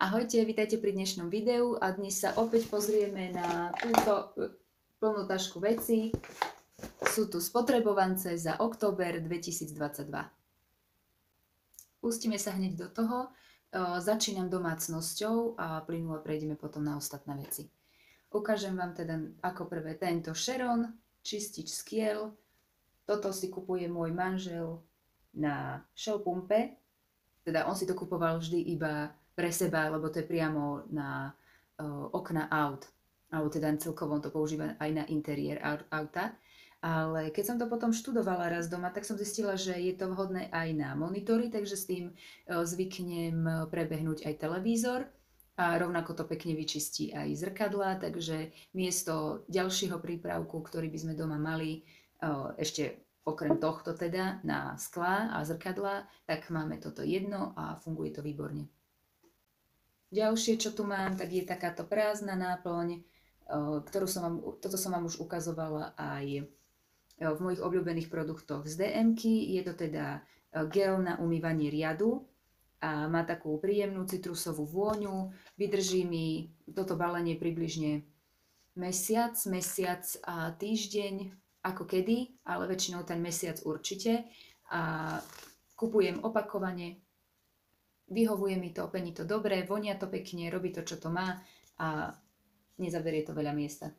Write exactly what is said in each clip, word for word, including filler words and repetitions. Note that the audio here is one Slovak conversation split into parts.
Ahojte, vítajte pri dnešnom videu a dnes sa opäť pozrieme na túto plnú tašku vecí. Sú tu spotrebovance za október dvetisícdvadsaťdva. Pustíme sa hneď do toho. Začínam domácnosťou a plynulo prejdeme potom na ostatné veci. Ukážem vám teda ako prvé tento Sharon, čistič skiel. Toto si kupuje môj manžel na Shellpumpe. Teda on si to kupoval vždy iba pre seba, lebo to je priamo na uh, okna aut. Alebo teda celkovo to používa aj na interiér auta. Ale keď som to potom študovala raz doma, tak som zistila, že je to vhodné aj na monitory, takže s tým uh, zvyknem prebehnúť aj televízor. A rovnako to pekne vyčistí aj zrkadlá, takže miesto ďalšieho prípravku, ktorý by sme doma mali, uh, ešte okrem tohto teda na sklá a zrkadlá, tak máme toto jedno a funguje to výborne. Ďalšie, čo tu mám, tak je takáto prázdna náplň, ktorú som vám, toto som vám už ukazovala aj v mojich obľúbených produktoch z dé em ky. Je to teda gel na umývanie riadu a má takú príjemnú citrusovú vôňu. Vydrží mi toto balenie približne mesiac, mesiac a týždeň, ako kedy, ale väčšinou ten mesiac určite. A kupujem opakovane. Vyhovuje mi to, pení to dobre, vonia to pekne, robí to, čo to má a nezaberie to veľa miesta.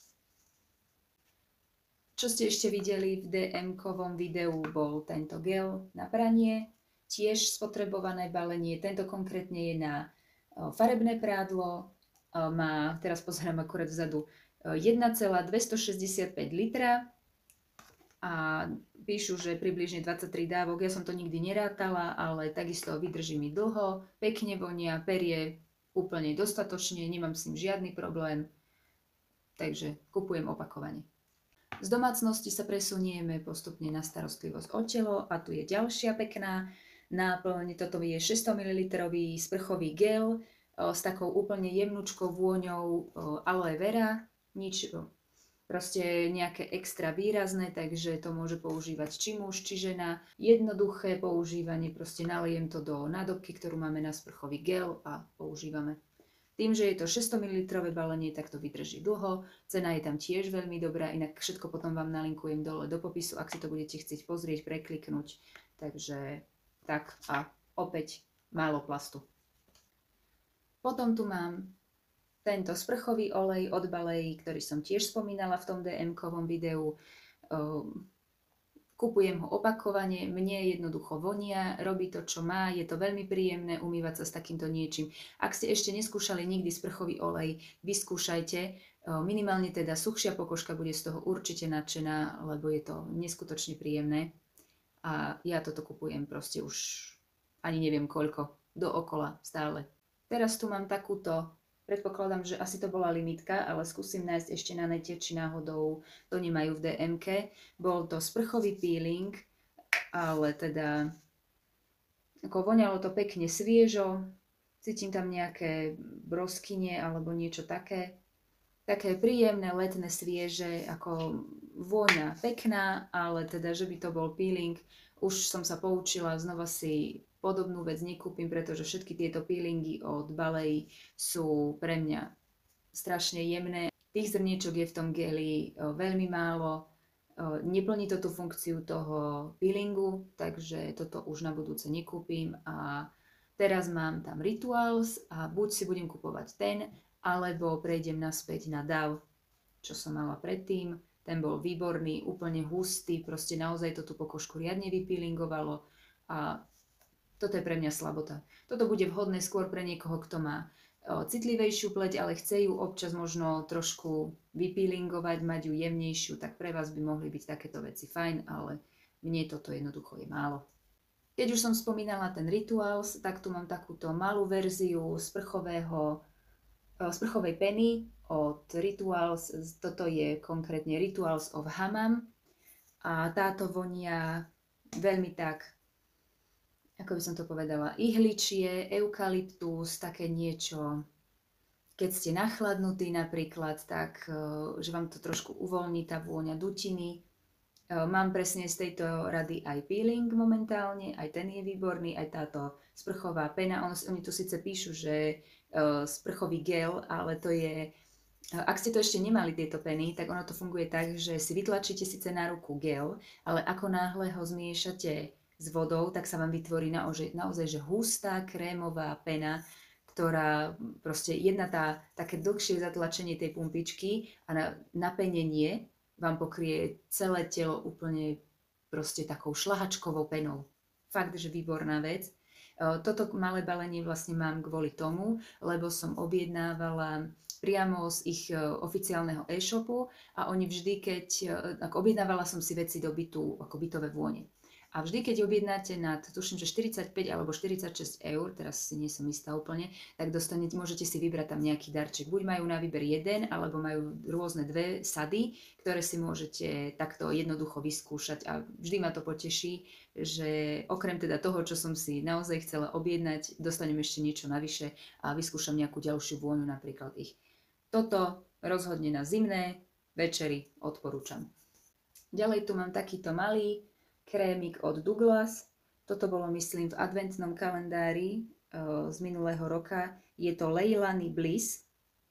Čo ste ešte videli v dé em kovom videu, bol tento gel na pranie, tiež spotrebované balenie. Tento konkrétne je na farebné prádlo, má, teraz pozerám akurát vzadu, jeden celá dvestošesťdesiatpäť litra a píšu, že približne dvadsaťtri dávok. Ja som to nikdy nerátala, ale takisto vydrží mi dlho, pekne vonia, perie úplne dostatočne, nemám s ním žiadny problém, takže kupujem opakovane. Z domácnosti sa presunieme postupne na starostlivosť o telo a tu je ďalšia pekná náplň. Toto je šesťsto mililitrov sprchový gel s takou úplne jemnúčkou vôňou aloe vera, nič proste nejaké extra výrazné, takže to môže používať či muž, či žena. Jednoduché používanie, proste nalijem to do nádobky, ktorú máme na sprchový gel a používame. Tým, že je to šesťsto mililitrov balenie, tak to vydrží dlho. Cena je tam tiež veľmi dobrá, inak všetko potom vám nalinkujem dole do popisu, ak si to budete chcieť pozrieť, prekliknúť. Takže tak a opäť málo plastu. Potom tu mám tento sprchový olej od Balei, ktorý som tiež spomínala v tom dé em kovom videu. Kupujem ho opakovane, mne jednoducho vonia, robí to, čo má, je to veľmi príjemné umývať sa s takýmto niečím. Ak ste ešte neskúšali nikdy sprchový olej, vyskúšajte. Minimálne teda suchšia pokožka bude z toho určite nadšená, lebo je to neskutočne príjemné. A ja toto kupujem proste už ani neviem koľko, dookola stále. Teraz tu mám takúto. Predpokladám, že asi to bola limitka, ale skúsim nájsť ešte na nete, či náhodou to nemajú v dé em ke. Bol to sprchový peeling, ale teda ako voňalo to pekne sviežo. Cítim tam nejaké broskyne alebo niečo také. Také príjemné, letné, svieže, ako vôňa pekná, ale teda, že by to bol peeling, už som sa poučila, znova si podobnú vec nekúpim, pretože všetky tieto peelingy od Balei sú pre mňa strašne jemné. Tých zrniečok je v tom geli veľmi málo, neplní to tú funkciu toho peelingu, takže toto už na budúce nekúpim. A teraz mám tam Rituals a buď si budem kupovať ten, alebo prejdem naspäť na Dove, čo som mala predtým. Ten bol výborný, úplne hustý, proste naozaj to tú pokožku riadne vypeelingovalo a toto je pre mňa slabota. Toto bude vhodné skôr pre niekoho, kto má citlivejšiu pleť, ale chce ju občas možno trošku vypeelingovať, mať ju jemnejšiu, tak pre vás by mohli byť takéto veci fajn, ale mne toto jednoducho je málo. Keď už som spomínala ten Rituals, tak tu mám takúto malú verziu sprchového, sprchovej peny od Rituals. Toto je konkrétne Rituals of Hammam a táto vonia veľmi tak, ako by som to povedala, ihličie, eukalyptus, také niečo. Keď ste nachladnutí napríklad, tak že vám to trošku uvoľní tá vôňa dutiny. Mám presne z tejto rady aj peeling momentálne, aj ten je výborný, aj táto sprchová pena. On, oni tu síce píšu, že uh, sprchový gel, ale to je, uh, ak ste to ešte nemali tieto peny, tak ono to funguje tak, že si vytlačíte síce na ruku gel, ale ako náhle ho zmiešate s vodou, tak sa vám vytvorí naozaj, naozaj že hustá krémová pena, ktorá proste jedna tá také dlhšie zatlačenie tej pumpičky a na, napenenie vám pokrie celé telo úplne proste takou šlahačkovou penou. Fakt, že výborná vec. Toto malé balenie vlastne mám kvôli tomu, lebo som objednávala priamo z ich oficiálneho e-shopu a oni vždy, keď, ako objednávala som si veci do bytu, ako bytové vône. A vždy, keď objednáte nad, tuším, že štyridsaťpäť alebo štyridsaťšesť eur, teraz si nie som istá úplne, tak dostanete, môžete si vybrať tam nejaký darček. Buď majú na výber jeden, alebo majú rôzne dve sady, ktoré si môžete takto jednoducho vyskúšať. A vždy ma to poteší, že okrem teda toho, čo som si naozaj chcela objednať, dostanem ešte niečo navyše a vyskúšam nejakú ďalšiu vôňu napríklad ich. Toto rozhodne na zimné večery odporúčam. Ďalej tu mám takýto malý krémik od Douglas. Toto bolo, myslím, v adventnom kalendári o, z minulého roka. Je to Leilani Bliss.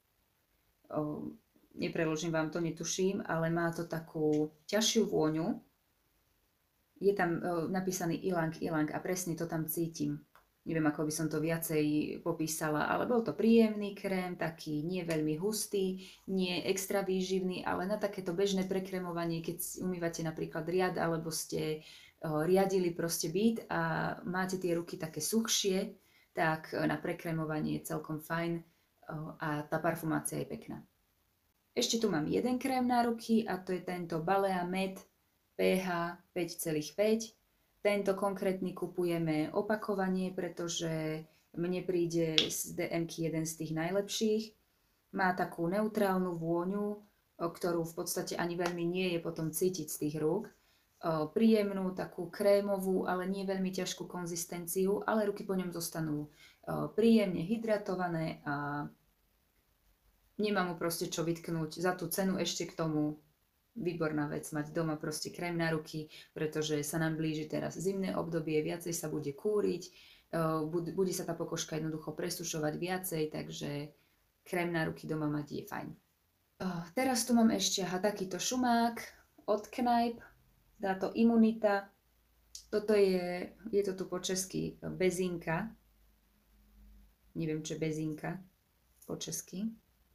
O, nepreložím vám to, netuším, ale má to takú ťažšiu vôňu. Je tam o, napísaný ilang ilang a presne to tam cítim. Neviem, ako by som to viacej popísala, ale bol to príjemný krém, taký nie veľmi hustý, nie extra výživný, ale na takéto bežné prekrémovanie, keď umývate napríklad riad, alebo ste o, riadili proste byt a máte tie ruky také suchšie, tak na prekrémovanie je celkom fajn o, a tá parfumácia je pekná. Ešte tu mám jeden krém na ruky a to je tento Balea Med pH päť celá päť. Tento konkrétny kupujeme opakovanie, pretože mne príde z dé emky jeden z tých najlepších. Má takú neutrálnu vôňu, ktorú v podstate ani veľmi nie je potom cítiť z tých rúk. Príjemnú, takú krémovú, ale nie veľmi ťažkú konzistenciu, ale ruky po ňom zostanú príjemne hydratované a nemám mu proste čo vytknúť. Za tú cenu ešte k tomu výborná vec mať doma proste krém na ruky, pretože sa nám blíži teraz zimné obdobie, viacej sa bude kúriť, bude sa tá pokožka jednoducho presušovať viacej, takže krém na ruky doma mať je fajn. Teraz tu mám ešte aha, takýto šumák od Kneipp, táto Imunita. Toto je, je to tu po česky bezinka, neviem čo je bezinka po česky.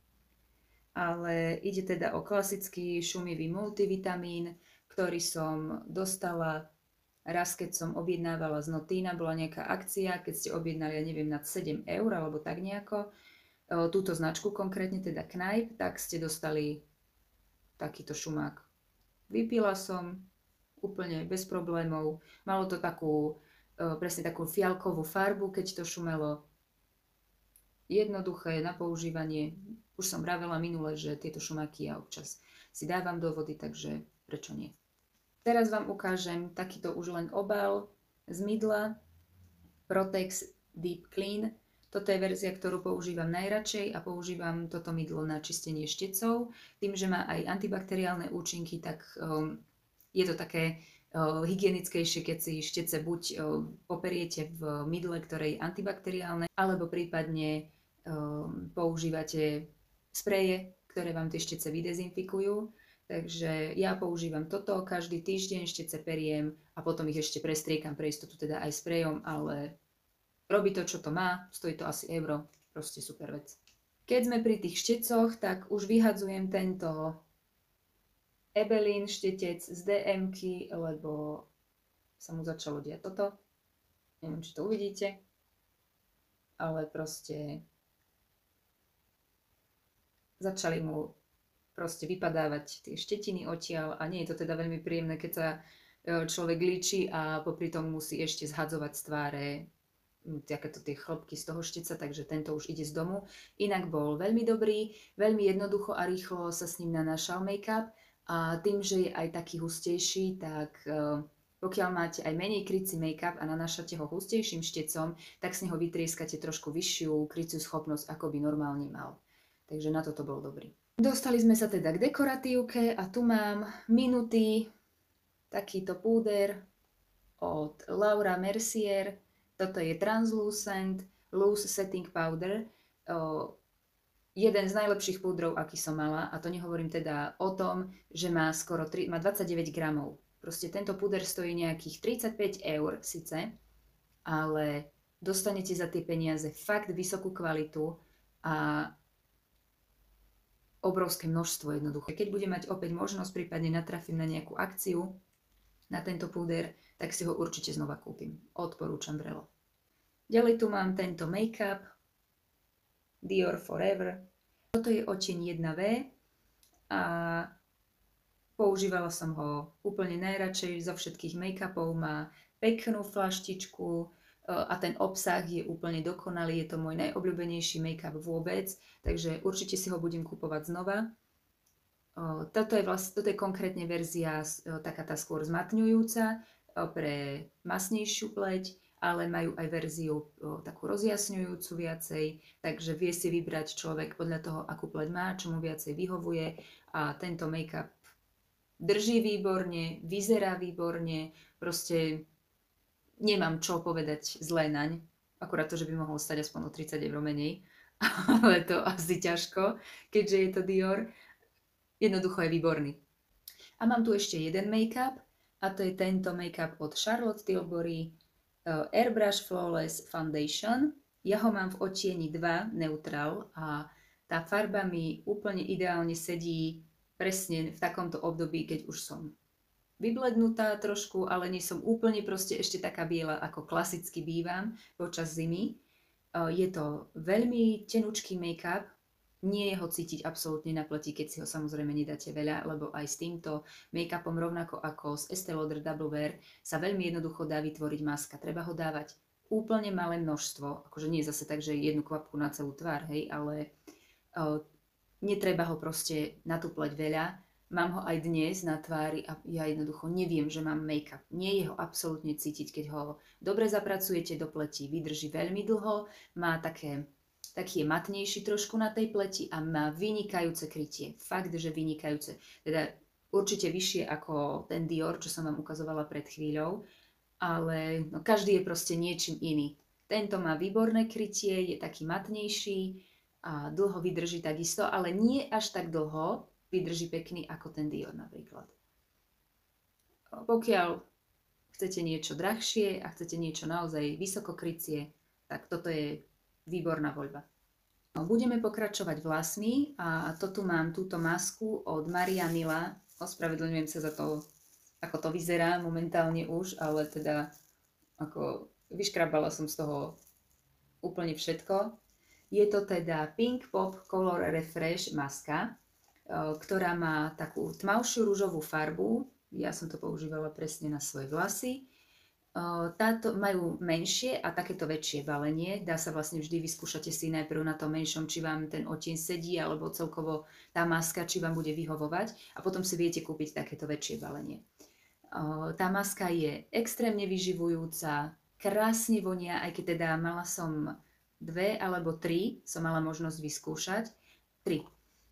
Ale ide teda o klasický šumivý multivitamín, ktorý som dostala raz, keď som objednávala z Notína, bola nejaká akcia, keď ste objednali, ja neviem, nad sedem eur, alebo tak nejako, túto značku konkrétne, teda Kneipp, tak ste dostali takýto šumák. Vypila som úplne bez problémov, malo to takú, presne takú fialkovú farbu, keď to šumelo. Jednoduché na používanie. Už som vravela minule, že tieto šumáky ja občas si dávam do vody, takže prečo nie. Teraz vám ukážem takýto už len obal z mydla Protex Deep Clean. Toto je verzia, ktorú používam najradšej a používam toto mydlo na čistenie štecov. Tým, že má aj antibakteriálne účinky, tak um, je to také uh, hygienickejšie, keď si štece buď uh, poperiete v mydle, ktoré je antibakteriálne, alebo prípadne um, používate spreje, ktoré vám tie štece vydezinfikujú. Takže ja používam toto, každý týždeň štece periem a potom ich ešte prestriekam pre istotu teda aj sprejom, ale robí to, čo to má, stojí to asi euro, proste super vec. Keď sme pri tých štecoch, tak už vyhadzujem tento Ebelin štetec z dé emky, lebo sa mu začalo diať toto. Neviem, či to uvidíte, ale proste začali mu proste vypadávať tie štetiny odtiaľ a nie je to teda veľmi príjemné, keď sa človek líči a popri tom musí ešte zhadzovať z tváre takéto tie chlopky z toho šteca, takže tento už ide z domu. Inak bol veľmi dobrý, veľmi jednoducho a rýchlo sa s ním nanášal make-up a tým, že je aj taký hustejší, tak pokiaľ máte aj menej krycí make-up a nanášate ho hustejším štecom, tak z neho vytrieskate trošku vyššiu kryciu schopnosť, ako by normálne mal. Takže na toto bol dobrý. Dostali sme sa teda k dekoratívke a tu mám minuty takýto púder od Laura Mercier. Toto je Translucent Loose Setting Powder. O, jeden z najlepších púdrov, aký som mala. A to nehovorím teda o tom, že má skoro tri, má dvadsaťdeväť gramov. Proste tento púder stojí nejakých tridsaťpäť eur síce, ale dostanete za tie peniaze fakt vysokú kvalitu a obrovské množstvo jednoducho. Keď budem mať opäť možnosť, prípadne natrafím na nejakú akciu na tento púder, tak si ho určite znova kúpim. Odporúčam vrelo. Ďalej tu mám tento make-up Dior Forever. Toto je odtieň jedna vé a používala som ho úplne najradšej zo všetkých make-upov. Má peknú flaštičku a ten obsah je úplne dokonalý. Je to môj najobľúbenejší make-up vôbec, takže určite si ho budem kupovať znova. Toto je, vlastne, toto je konkrétne verzia taká tá skôr zmatňujúca pre masnejšiu pleť, ale majú aj verziu takú rozjasňujúcu viacej, takže vie si vybrať človek podľa toho, akú pleť má, čo mu viacej vyhovuje a tento make-up drží výborne, vyzerá výborne, proste nemám čo povedať zlé naň, akurát to, že by mohol stať aspoň o tridsať eur menej, ale to asi ťažko, keďže je to Dior. Jednoducho je výborný. A mám tu ešte jeden make-up a to je tento make-up od Charlotte Tilbury uh, Airbrush Flawless Foundation. Ja ho mám v odtieni dva Neutral a tá farba mi úplne ideálne sedí presne v takomto období, keď už som vyblednutá trošku, ale nie som úplne proste ešte taká biela, ako klasicky bývam počas zimy. Je to veľmi tenučký make-up, nie je ho cítiť absolútne na pleti, keď si ho samozrejme nedáte veľa, lebo aj s týmto make-upom, rovnako ako s Estée Lauder Double Wear, sa veľmi jednoducho dá vytvoriť maska. Treba ho dávať úplne malé množstvo, akože nie je zase tak, že jednu kvapku na celú tvár, hej, ale uh, netreba ho proste na tú pleť veľa. Mám ho aj dnes na tvári a ja jednoducho neviem, že mám make-up. Nie je ho absolútne cítiť, keď ho dobre zapracujete do pleti. Vydrží veľmi dlho, má také, taký je matnejší trošku na tej pleti a má vynikajúce krytie. Fakt, že vynikajúce. Teda určite vyššie ako ten Dior, čo som vám ukazovala pred chvíľou, ale no, každý je proste niečím iný. Tento má výborné krytie, je taký matnejší a dlho vydrží takisto, ale nie až tak dlho, vydrží pekný ako ten Dior napríklad. Pokiaľ chcete niečo drahšie a chcete niečo naozaj vysoko krycie, tak toto je výborná voľba. Budeme pokračovať vlasmi a to tu mám túto masku od Maria Nila. Ospravedlňujem sa za to, ako to vyzerá momentálne už, ale teda ako vyškrabala som z toho úplne všetko. Je to teda Pink Pop Color Refresh maska, ktorá má takú tmavšiu ružovú farbu. Ja som to používala presne na svoje vlasy. Táto majú menšie a takéto väčšie balenie. Dá sa vlastne vždy, vyskúšate si najprv na tom menšom, či vám ten odtieň sedí, alebo celkovo tá maska, či vám bude vyhovovať. A potom si viete kúpiť takéto väčšie balenie. Tá maska je extrémne vyživujúca, krásne vonia, aj keď teda mala som dve alebo tri, som mala možnosť vyskúšať. Tri.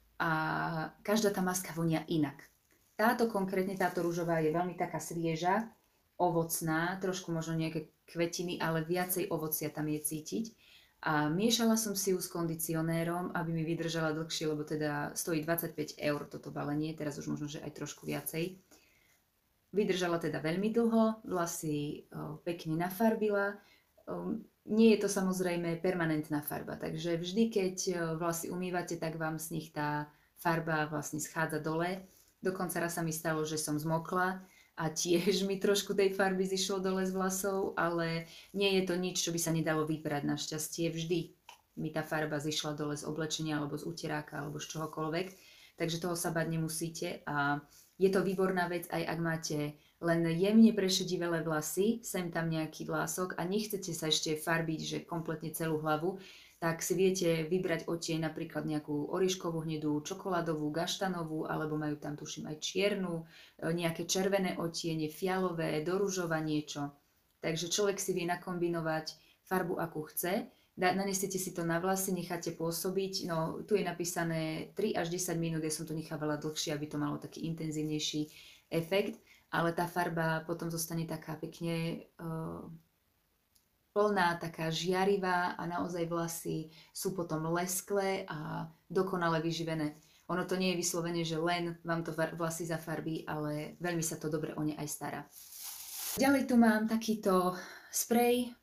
A každá tá maska vonia inak. Táto konkrétne, táto ružová je veľmi taká svieža, ovocná, trošku možno nejaké kvetiny, ale viacej ovocia tam je cítiť. A miešala som si ju s kondicionérom, aby mi vydržala dlhšie, lebo teda stojí dvadsaťpäť eur toto balenie, teraz už možno, že aj trošku viacej. Vydržala teda veľmi dlho, vlasy o, pekne nafarbila. O, Nie je to samozrejme permanentná farba, takže vždy, keď vlasy umývate, tak vám z nich tá farba vlastne schádza dole. Dokonca raz sa mi stalo, že som zmokla a tiež mi trošku tej farby zišlo dole z vlasov, ale nie je to nič, čo by sa nedalo vyprať našťastie. Vždy mi tá farba zišla dole z oblečenia alebo z uteráka alebo z čohokoľvek, takže toho sa bať nemusíte a je to výborná vec, aj ak máte len jemne prešedivelé vlasy, sem tam nejaký vlások a nechcete sa ešte farbiť, že kompletne celú hlavu, tak si viete vybrať odtieň napríklad nejakú orieškovú hnedú, čokoládovú, gaštanovú, alebo majú tam tuším aj čiernu, nejaké červené odtiene, fialové, do ružova niečo. Takže človek si vie nakombinovať farbu, akú chce. Nanesiete si to na vlasy, necháte pôsobiť, no tu je napísané tri až desať minút, ja som to nechávala dlhšie, aby to malo taký intenzívnejší efekt. ale tá farba potom zostane taká pekne uh, plná, taká žiarivá a naozaj vlasy sú potom lesklé a dokonale vyživené. Ono to nie je vyslovene, že len vám to vlasy zafarbí, ale veľmi sa to dobre o ne aj stará. Ďalej tu mám takýto sprej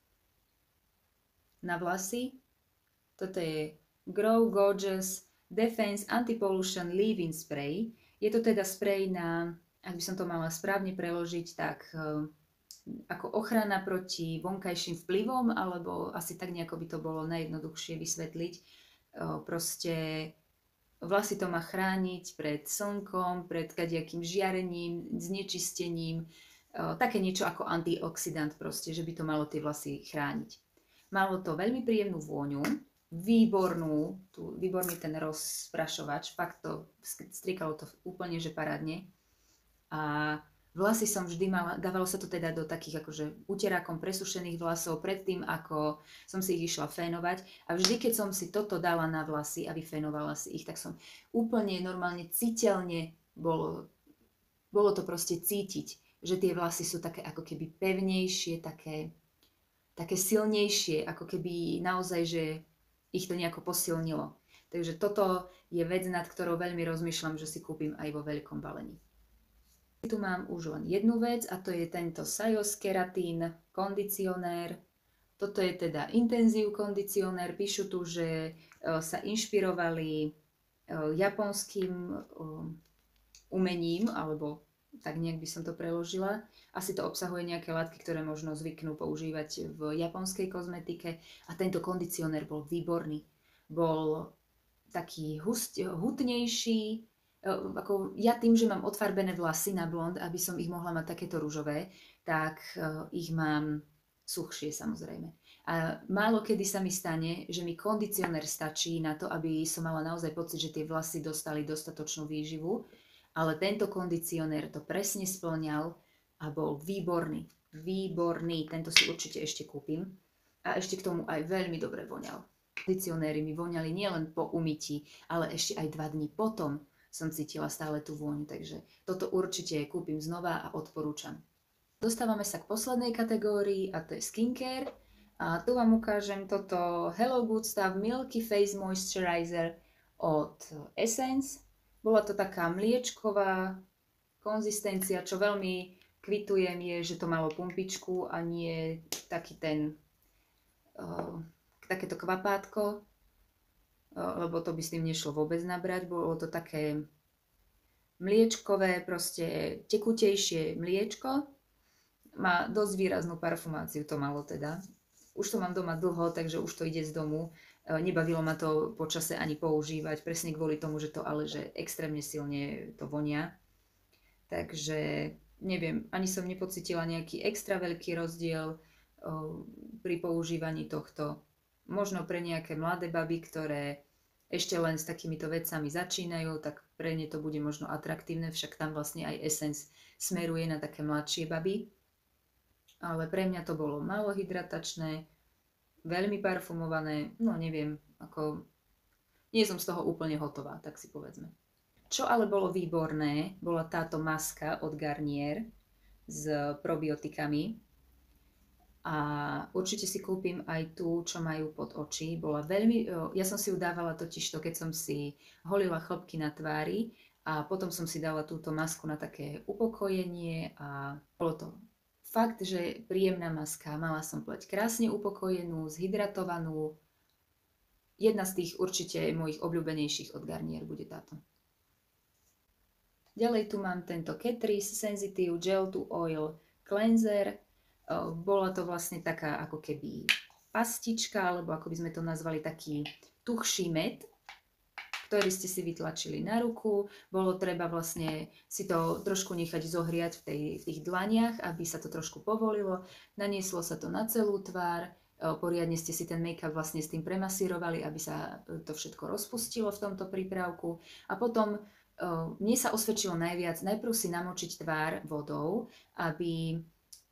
na vlasy. Toto je Grow Gorgeous Defense Anti-Pollution Leave-In Spray. Je to teda sprej na, ak by som to mala správne preložiť, tak ako ochrana proti vonkajším vplyvom, alebo asi tak nejako by to bolo najjednoduchšie vysvetliť. Proste vlasy to má chrániť pred slnkom, pred kadejakým žiarením, znečistením, také niečo ako antioxidant proste, že by to malo tie vlasy chrániť. Malo to veľmi príjemnú vôňu, výbornú, tu, výborný ten rozprašovač, fakt to strikalo to úplne, že parádne. A vlasy som vždy mala, dávalo sa to teda do takých akože uterákom presušených vlasov predtým, ako som si ich išla fénovať. A vždy, keď som si toto dala na vlasy a vyfénovala si ich, tak som úplne normálne citeľne, bolo, bolo to proste cítiť, že tie vlasy sú také ako keby pevnejšie, také, také silnejšie, ako keby naozaj, že ich to nejako posilnilo. Takže toto je vec, nad ktorou veľmi rozmýšľam, že si kúpim aj vo veľkom balení. Tu mám už len jednu vec a to je tento Sajos Keratin kondicionér. Toto je teda intenzív kondicionér. Píšu tu, že sa inšpirovali japonským umením, alebo tak nejak by som to preložila. Asi to obsahuje nejaké látky, ktoré možno zvyknú používať v japonskej kozmetike. A tento kondicionér bol výborný. Bol taký hust, hutnejší. Ako ja tým, že mám odfarbené vlasy na blond, aby som ich mohla mať takéto ružové, tak ich mám suchšie samozrejme. A málo kedy sa mi stane, že mi kondicionér stačí na to, aby som mala naozaj pocit, že tie vlasy dostali dostatočnú výživu. Ale tento kondicionér to presne spĺňal a bol výborný. Výborný. Tento si určite ešte kúpim. A ešte k tomu aj veľmi dobre voňal. Kondicionéry mi voňali nielen po umytí, ale ešte aj dva dní potom som cítila stále tú vôňu. Takže toto určite kúpim znova a odporúčam. Dostávame sa k poslednej kategórii a to je skincare. A tu vám ukážem toto Hello Good Stuff Milky Face Moisturizer od Essence. Bola to taká mliečková konzistencia, čo veľmi kvitujem je, že to malo pumpičku a nie taký ten, uh, takéto kvapátko, uh, lebo to by s tým nešlo vôbec nabrať. Bolo to také mliečkové, proste tekutejšie mliečko. Má dosť výraznú parfumáciu, to malo teda. Už to mám doma dlho, takže už to ide z domu. Nebavilo ma to po čase ani používať, presne kvôli tomu, že to ale že extrémne silne to vonia. Takže neviem, ani som nepocítila nejaký extra veľký rozdiel o, pri používaní tohto. Možno pre nejaké mladé baby, ktoré ešte len s takýmito vecami začínajú, tak pre ne to bude možno atraktívne, však tam vlastne aj Essence smeruje na také mladšie baby. Ale pre mňa to bolo málo hydratačné, veľmi parfumované, no neviem, ako nie som z toho úplne hotová, tak si povedzme. Čo ale bolo výborné, bola táto maska od Garnier s probiotikami a určite si kúpim aj tú, čo majú pod oči. Bola veľmi, ja som si ju dávala totižto, keď som si holila chlopky na tvári a potom som si dala túto masku na také upokojenie a bolo to fakt, že príjemná maska. Mala som pleť krásne upokojenú, zhydratovanú. Jedna z tých určite mojich obľúbenejších od Garnier bude táto. Ďalej tu mám tento Catrice Sensitive Gel to Oil Cleanser. Bola to vlastne taká ako keby pastička, alebo ako by sme to nazvali taký tuhší med, ktorý ste si vytlačili na ruku. Bolo treba vlastne si to trošku nechať zohriať v, tej, v tých dlaniach, aby sa to trošku povolilo. Nanieslo sa to na celú tvár, poriadne ste si ten make-up vlastne s tým premasírovali, aby sa to všetko rozpustilo v tomto prípravku. A potom mne sa osvedčilo najviac najprv si namočiť tvár vodou, aby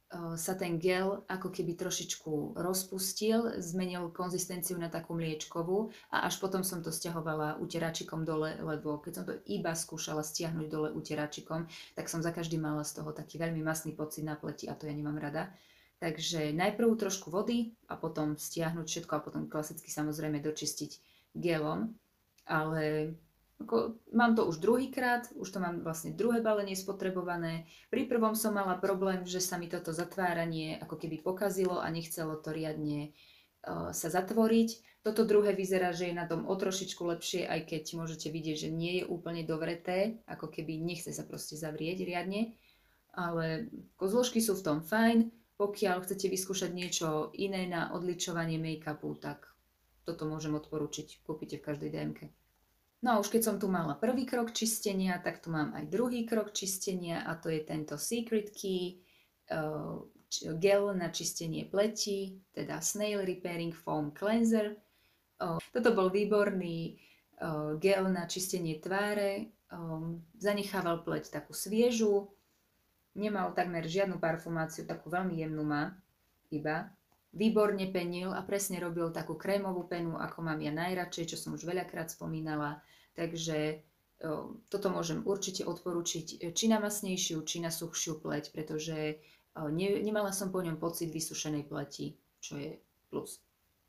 sa ten gel ako keby trošičku rozpustil, zmenil konzistenciu na takú mliečkovú a až potom som to stiahovala uteračikom dole, lebo keď som to iba skúšala stiahnuť dole uteračikom, tak som za každým mala z toho taký veľmi masný pocit na pleti a to ja nemám rada. Takže najprv trošku vody a potom stiahnuť všetko a potom klasicky samozrejme dočistiť gelom, ale ako, mám to už druhýkrát, už to mám vlastne druhé balenie spotrebované. Pri prvom som mala problém, že sa mi toto zatváranie ako keby pokazilo a nechcelo to riadne uh, sa zatvoriť. Toto druhé vyzerá, že je na tom o trošičku lepšie, aj keď môžete vidieť, že nie je úplne dovreté, ako keby nechce sa proste zavrieť riadne. Ale zložky sú v tom fajn. Pokiaľ chcete vyskúšať niečo iné na odličovanie make-upu, tak toto môžem odporúčiť. Kúpite v každej dé emke. No a už keď som tu mala prvý krok čistenia, tak tu mám aj druhý krok čistenia a to je tento Secret Key uh, gel na čistenie pleti, teda Snail Repairing Foam Cleanser. Uh, toto bol výborný uh, gel na čistenie tváre, um, zanechával pleť takú sviežu, nemal takmer žiadnu parfumáciu, takú veľmi jemnú má iba. Výborne penil a presne robil takú krémovú penu, ako mám ja najradšej, čo som už veľakrát spomínala. Takže o, toto môžem určite odporučiť či na masnejšiu, či na suchšiu pleť, pretože o, ne, nemala som po ňom pocit vysušenej pleti, čo je plus.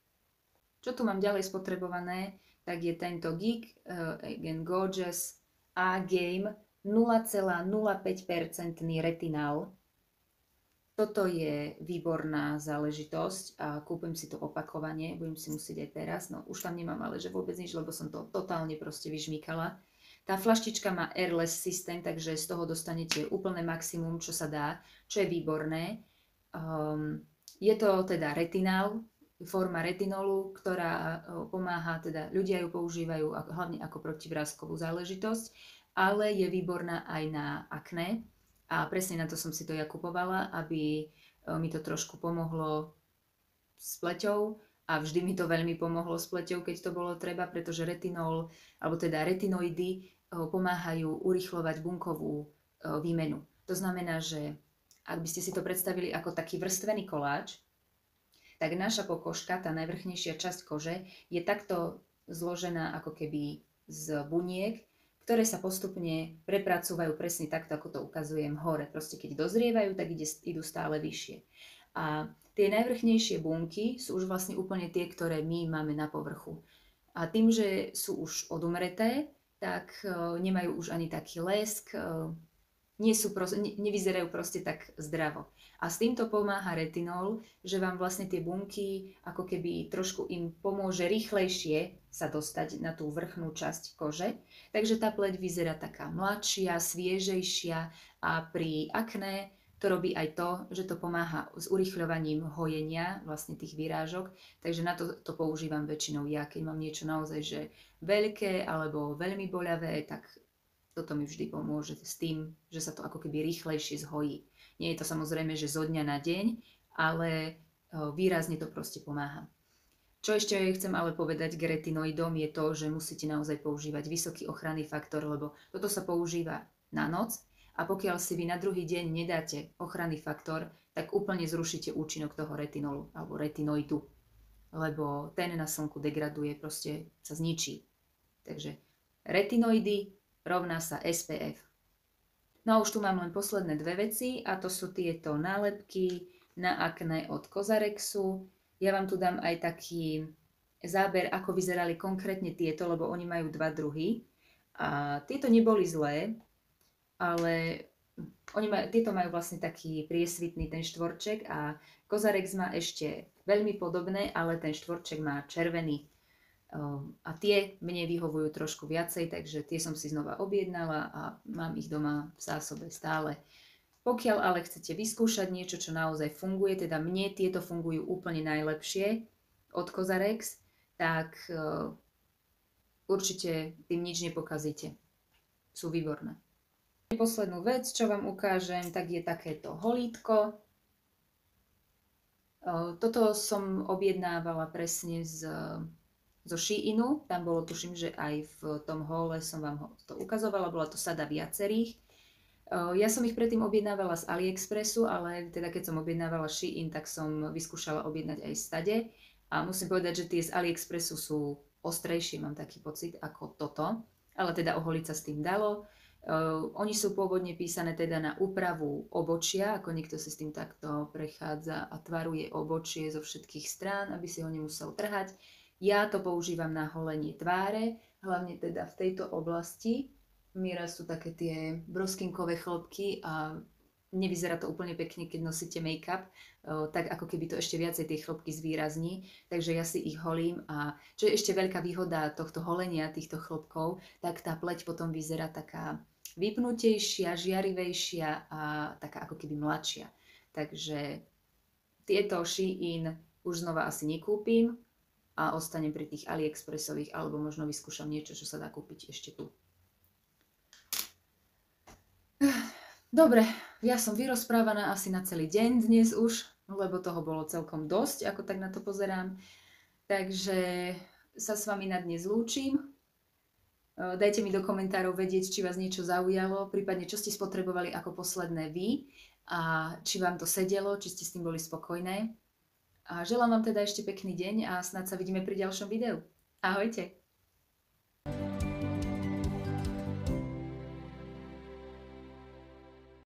Čo tu mám ďalej spotrebované, tak je tento Geek uh, Again Gorgeous A-Game nula celá nula päť percent retinál. Toto je výborná záležitosť a kúpim si to opakovane, budem si musieť aj teraz, no už tam nemám ale že vôbec nič, lebo som to totálne proste vyžmýkala. Tá flaštička má airless systém, takže z toho dostanete úplné maximum, čo sa dá, čo je výborné. Um, je to teda retinál, forma retinolu, ktorá pomáha, teda ľudia ju používajú hlavne ako protivráskovú záležitosť, ale je výborná aj na akné. A presne na to som si to ja kupovala, aby mi to trošku pomohlo s pleťou a vždy mi to veľmi pomohlo s pleťou, keď to bolo treba, pretože retinol, alebo teda retinoidy pomáhajú urýchlovať bunkovú výmenu. To znamená, že ak by ste si to predstavili ako taký vrstvený koláč, tak naša pokožka, tá najvrchnejšia časť kože, je takto zložená ako keby z buniek, ktoré sa postupne prepracúvajú presne takto, ako to ukazujem hore. Proste keď dozrievajú, tak ide, idú stále vyššie. A tie najvrchnejšie bunky sú už vlastne úplne tie, ktoré my máme na povrchu. A tým, že sú už odumreté, tak uh, nemajú už ani taký lesk, uh, nie sú proste, ne, nevyzerajú proste tak zdravo. A s týmto pomáha retinol, že vám vlastne tie bunky ako keby trošku im pomôže rýchlejšie sa dostať na tú vrchnú časť kože. Takže tá pleť vyzerá taká mladšia, sviežejšia a pri akné to robí aj to, že to pomáha s urýchľovaním hojenia vlastne tých výrážok. Takže na to, to používam väčšinou ja, keď mám niečo naozaj že veľké alebo veľmi boľavé, tak toto mi vždy pomôže s tým, že sa to ako keby rýchlejšie zhojí. Nie je to samozrejme, že zo dňa na deň, ale výrazne to proste pomáha. Čo ešte chcem ale povedať k retinoidom je to, že musíte naozaj používať vysoký ochranný faktor, lebo toto sa používa na noc a pokiaľ si vy na druhý deň nedáte ochranný faktor, tak úplne zrušíte účinok toho retinolu alebo retinoidu, lebo ten na slnku degraduje, proste sa zničí. Takže retinoidy rovná sa es pé ef. No a už tu mám len posledné dve veci a to sú tieto nálepky na akné od Cosrxu. Ja vám tu dám aj taký záber, ako vyzerali konkrétne tieto, lebo oni majú dva druhy. A tieto neboli zlé, ale oni maj, tieto majú vlastne taký priesvitný ten štvorček a Cosrx má ešte veľmi podobné, ale ten štvorček má červený. A tie mne vyhovujú trošku viacej, takže tie som si znova objednala a mám ich doma v zásobe stále. Pokiaľ ale chcete vyskúšať niečo, čo naozaj funguje, teda mne tieto fungujú úplne najlepšie od Cosrx, tak uh, určite tým nič nepokazíte. Sú výborné. Poslednú vec, čo vám ukážem, tak je takéto holítko. Uh, toto som objednávala presne z... zo Sheinu, tam bolo tuším, že aj v tom hole som vám to ukazovala, bola to sada viacerých. Ja som ich predtým objednávala z AliExpressu, ale teda keď som objednávala Shein, tak som vyskúšala objednať aj stade. A musím povedať, že tie z AliExpressu sú ostrejšie, mám taký pocit, ako toto. Ale teda oholiť sa s tým dalo. Uh, oni sú pôvodne písané teda na úpravu obočia, ako niekto si s tým takto prechádza a tvaruje obočie zo všetkých strán, aby si ho nemusel trhať. Ja to používam na holenie tváre, hlavne teda v tejto oblasti. Mi rastú také tie broskinkové chlopky a nevyzerá to úplne pekne, keď nosíte make-up, tak ako keby to ešte viacej tie chlopky zvýrazní, takže ja si ich holím a čo je ešte veľká výhoda tohto holenia týchto chlopkov, tak tá pleť potom vyzerá taká vypnutejšia, žiarivejšia a taká ako keby mladšia. Takže tieto Shein už znova asi nekúpim a ostanem pri tých AliExpressových alebo možno vyskúšam niečo, čo sa dá kúpiť ešte tu. Dobre, ja som vyrozprávaná asi na celý deň dnes už, lebo toho bolo celkom dosť, ako tak na to pozerám. Takže sa s vami na dnes lúčim. Dajte mi do komentárov vedieť, či vás niečo zaujalo, prípadne čo ste spotrebovali ako posledné vy a či vám to sedelo, či ste s tým boli spokojné. A želám vám teda ešte pekný deň a snad sa vidíme pri ďalšom videu. Ahojte!